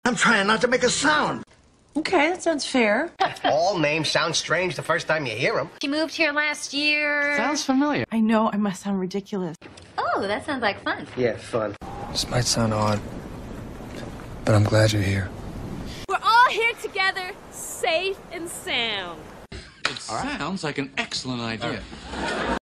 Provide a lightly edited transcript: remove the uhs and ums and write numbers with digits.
I'm trying not to make a sound. Okay, that sounds fair. All names sound strange the first time you hear them. She moved here last year. Sounds familiar. I know I must sound ridiculous. Oh, that sounds like fun. Yeah, fun. This might sound odd, but I'm glad you're here. We're all here together, safe and sound. It sounds like an excellent idea.